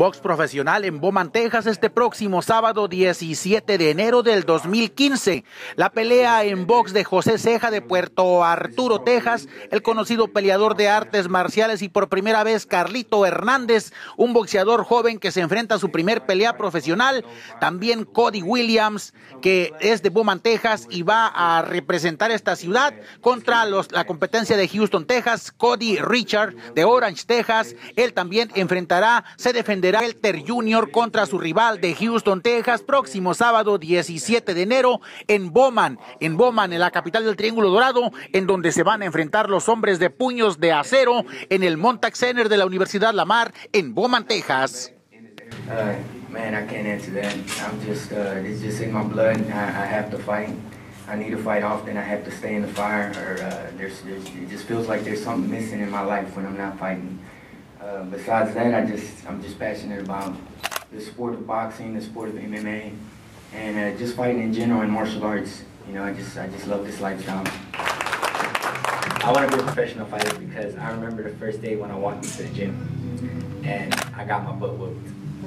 box profesional en Beaumont, Texas, este próximo sábado 17 de enero del 2015. La pelea en box de José Ceja de Puerto Arturo, Texas, el conocido peleador de artes marciales, y por primera vez Carlito Hernández, un boxeador joven que se enfrenta a su primer pelea profesional. También Cody Williams, que es de Beaumont, Texas, y va a representar esta ciudad contra la competencia de Houston, Texas. Cody Richard de Orange, Texas, él también se defenderá Welter Jr. contra su rival de Houston, Texas, próximo sábado 17 de enero en Beaumont, en la capital del Triángulo Dorado, en donde se van a enfrentar los hombres de puños de acero en el Montague Center de la Universidad Lamar en Beaumont, Texas. Man, I can't answer that. It's just in my blood. I have to fight. I need to fight often. I have to stay in the fire, or it just feels like there's something missing in my life when I'm not fighting. Besides that, I'm just passionate about the sport of boxing, the sport of MMA, and just fighting in general and martial arts. You know, I just love this lifestyle. I want to be a professional fighter because I remember the first day when I walked into the gym and I got my butt whooped.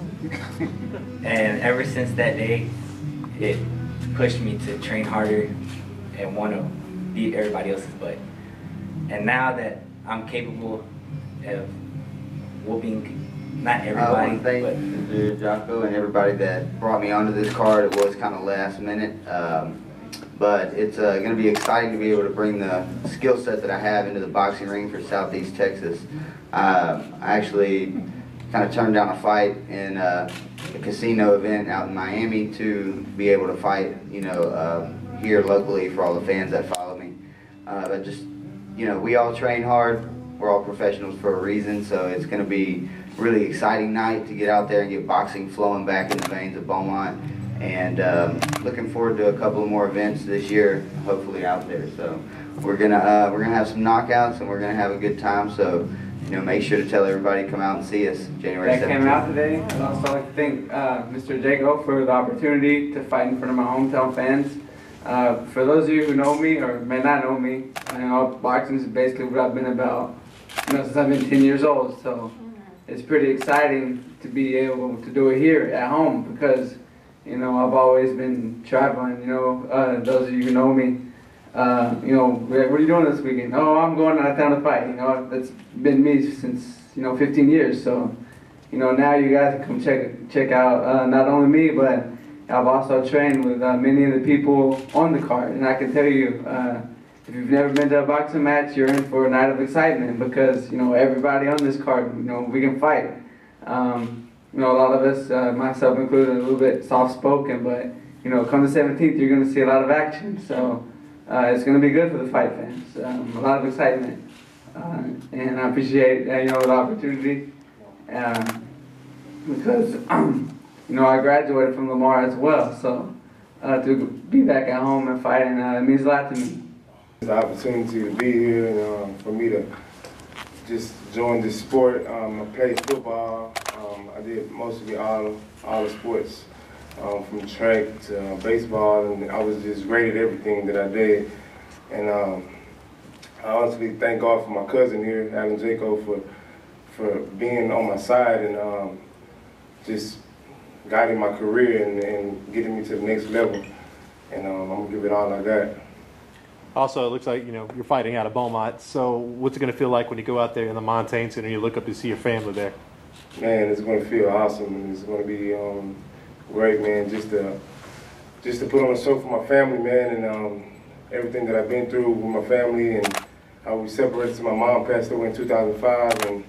And ever since that day, it pushed me to train harder and want to beat everybody else's butt. And now that I'm capable of whooping not everybody, I want to thank Jocko and everybody that brought me onto this card. It was kind of last minute, but it's going to be exciting to be able to bring the skill set that I have into the boxing ring for Southeast Texas. I actually kind of turned down a fight in a casino event out in Miami to be able to fight, you know, here locally for all the fans that follow me. But just, you know, we all train hard. We're all professionals for a reason, so it's going to be a really exciting night to get out there and get boxing flowing back in the veins of Beaumont. And looking forward to a couple of more events this year, hopefully out there. So we're gonna have some knockouts and we're gonna have a good time. So, you know, make sure to tell everybody to come out and see us January 17th. That came out today. I'd also like to thank Mr. Jago for the opportunity to fight in front of my hometown fans. For those of you who know me or may not know me, you know, boxing is basically what I've been about, you know, since I've been 10 years old. So it's pretty exciting to be able to do it here at home because, you know, I've always been traveling. You know, those of you who know me, you know, what are you doing this weekend? Oh, I'm going out of town to fight. You know, that's been me since, you know, 15 years. So, you know, now you guys can come check out not only me, but I've also trained with many of the people on the card. And I can tell you, if you've never been to a boxing match, you're in for a night of excitement because, you know, everybody on this card, you know, we can fight. You know, a lot of us, myself included, a little bit soft-spoken, but, you know, come the 17th, you're going to see a lot of action. So it's going to be good for the fight fans. A lot of excitement. And I appreciate, you know, the opportunity because, you know, I graduated from Lamar as well. So to be back at home and fighting, it means a lot to me. The opportunity to be here and for me to just join this sport. I played football. I did mostly all the sports, from track to baseball, and I was just great at everything that I did. And I honestly thank God for my cousin here, Alan Jaco, for being on my side and just guiding my career and getting me to the next level. And I'm gonna give it all I got. Also, it looks like, you know, you're fighting out of Beaumont. So what's it going to feel like when you go out there in the Montaigne Center and you look up to see your family there? Man, it's going to feel awesome. And it's going to be great, man, just to put on a show for my family, man, and everything that I've been through with my family and how we separated. My mom passed away in 2005, and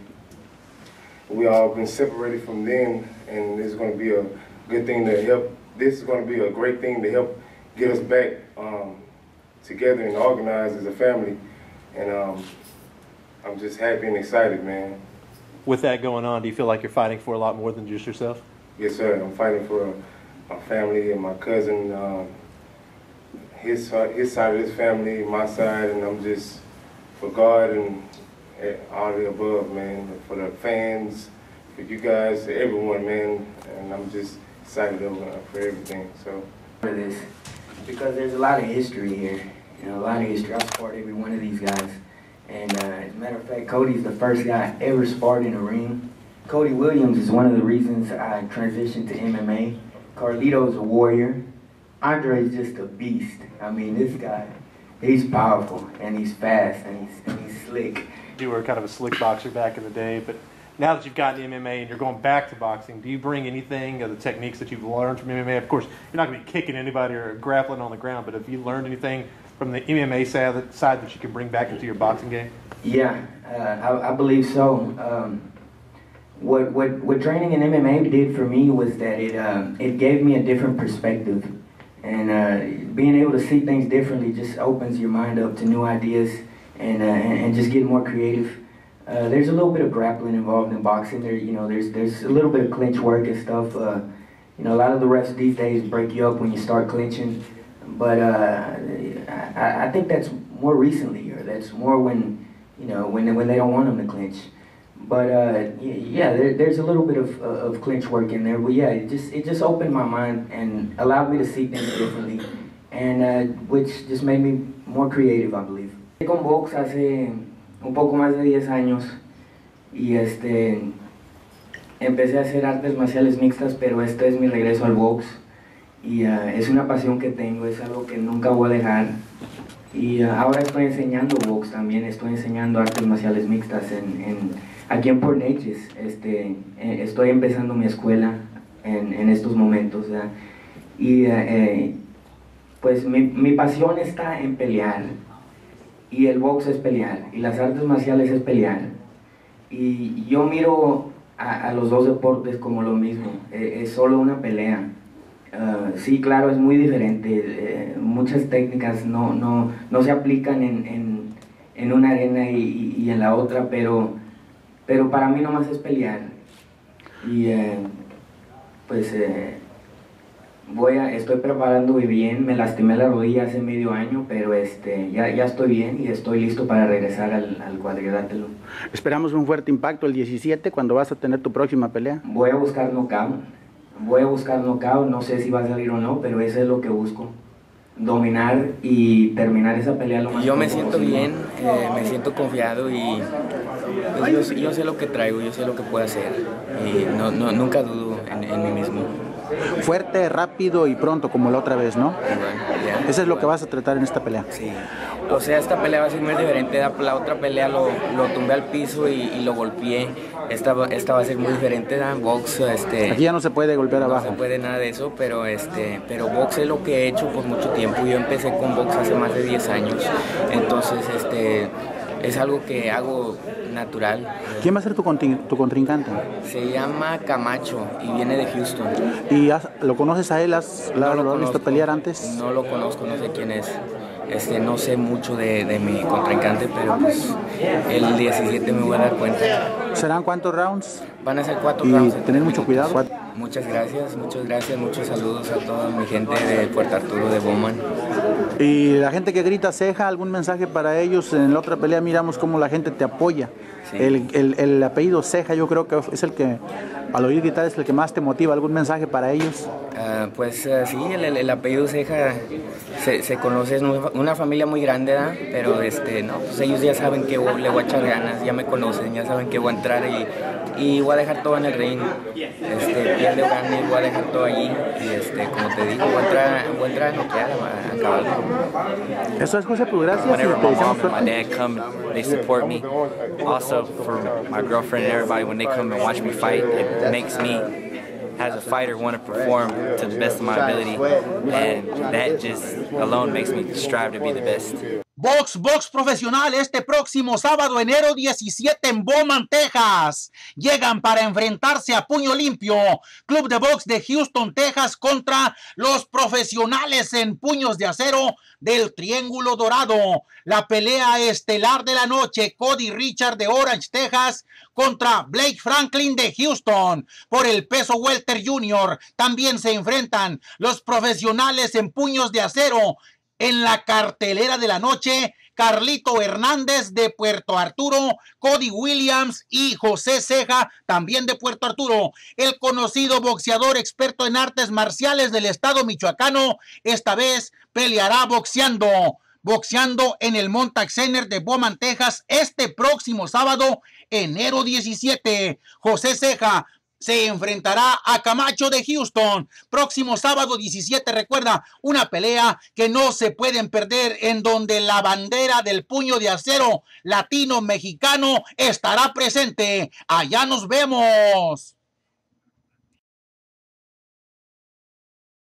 we all been separated from them. And it's going to be a good thing to help. This is going to be a great thing to help get us back together and organized as a family, and I'm just happy and excited, man. With that going on, do you feel like you're fighting for a lot more than just yourself? Yes, sir. I'm fighting for my family and my cousin, his side of his family, my side, and I'm just for God and all the above, man. For the fans, for you guys, everyone, man. And I'm just excited for everything. So for this, because there's a lot of history here. You know, a lot of history. I sparred every one of these guys. And as a matter of fact, Cody's the first guy I ever sparred in a ring. Cody Williams is one of the reasons I transitioned to MMA. Carlito's a warrior. Andre is just a beast. I mean, this guy, he's powerful, and he's fast, and he's slick. You were kind of a slick boxer back in the day, but now that you've gotten MMA and you're going back to boxing, do you bring anything of the techniques that you've learned from MMA? Of course, you're not going to be kicking anybody or grappling on the ground, but have you learned anything from the MMA side that you can bring back into your boxing game? Yeah, I believe so. What training in MMA did for me was that it gave me a different perspective, and being able to see things differently just opens your mind up to new ideas and just get more creative. There's a little bit of grappling involved in boxing. There's a little bit of clinch work and stuff. A lot of the refs these days break you up when you start clinching, but I think that's more recently, or that's more when they don't want them to clinch. But yeah, there's a little bit of clinch work in there. But yeah, it just opened my mind and allowed me to see things differently, and which just made me more creative, I believe. Con box hace un poco más de 10 años y empecé a hacer artes marciales mixtas, pero este es mi regreso al box y es una pasión que tengo, es algo que nunca voy a dejar. Y ahora estoy enseñando box también, estoy enseñando artes marciales mixtas aquí en Port Neches. Estoy empezando mi escuela en estos momentos, ¿verdad? Y pues mi pasión está en pelear, y el box es pelear, y las artes marciales es pelear. Y yo miro a los dos deportes como lo mismo, es solo una pelea. Sí, claro, es muy diferente, muchas técnicas no se aplican en una arena y en la otra, pero para mí nomás es pelear. Y pues estoy preparándome bien, me lastimé la rodilla hace medio año, pero ya estoy bien y estoy listo para regresar al cuadrilátero. Esperamos un fuerte impacto el 17 cuando vas a tener tu próxima pelea. Voy a buscar knockout, no sé si va a salir o no, pero eso es lo que busco. Dominar y terminar esa pelea lo más Yo me siento bien, me siento confiado y pues yo sé lo que traigo, yo sé lo que puedo hacer y nunca dudo en mí mismo. Fuerte, rápido y pronto, como la otra vez, ¿no? Bueno, yeah. Eso es lo que vas a tratar en esta pelea. Sí. O sea, esta pelea va a ser muy diferente. La otra pelea lo tumbé al piso y lo golpeé. Esta va a ser muy diferente. Box, aquí ya no se puede golpear abajo. No se puede nada de eso, pero box es lo que he hecho por mucho tiempo. Yo empecé con box hace más de 10 años. Entonces, es algo que hago natural. ¿Quién va a ser tu contrincante? Se llama Camacho y viene de Houston. ¿Y lo conoces a él? ¿Lo has visto pelear antes? No lo conozco, no sé quién es. No sé mucho de mi contrincante, pero pues el 17 me voy a dar cuenta. ¿Serán cuántos rounds? Van a ser 4 rounds. Y tener mucho cuidado. Muchas gracias, muchos saludos a toda mi gente de Puerto Arturo, de Bowman. Y la gente que grita ceja, ¿algún mensaje para ellos? En la otra pelea miramos cómo la gente te apoya. Sí. El apellido Ceja yo creo que es el que, al oír gritar, es el que más te motiva. ¿Algún mensaje para ellos? Sí, el apellido Ceja se conoce, es una familia muy grande, ¿verdad? Pero pues ellos ya saben que le voy a echar ganas, ya me conocen, ya saben que voy a entrar y voy a dejar todo en el ring. Pierde o gane, voy a dejar todo allí y como te digo, voy a entrar a noquear, a acabar. Eso es, José, pues gracias. Whenever my mom and my dad come, they support me. Also, for my girlfriend and everybody, when they come and watch me fight, it makes me, as a fighter, want to perform to the best of my ability, and that just alone makes me strive to be the best. Box profesional este próximo sábado, enero 17 en Bowman, Texas. Llegan para enfrentarse a puño limpio. Club de Box de Houston, Texas contra los profesionales en puños de acero del Triángulo Dorado. La pelea estelar de la noche, Cody Richard de Orange, Texas contra Blake Franklin de Houston. Por el peso welter junior también se enfrentan los profesionales en puños de acero. En la cartelera de la noche, Carlito Hernández de Puerto Arturo, Cody Williams y José Ceja, también de Puerto Arturo. El conocido boxeador experto en artes marciales del estado michoacano, esta vez peleará boxeando. boxeando en el Montague Center de Beaumont, Texas, este próximo sábado, enero 17. José Ceja se enfrentará a Camacho de Houston. Próximo sábado 17, recuerda, una pelea que no se pueden perder, en donde la bandera del puño de acero latino-mexicano estará presente. Allá nos vemos.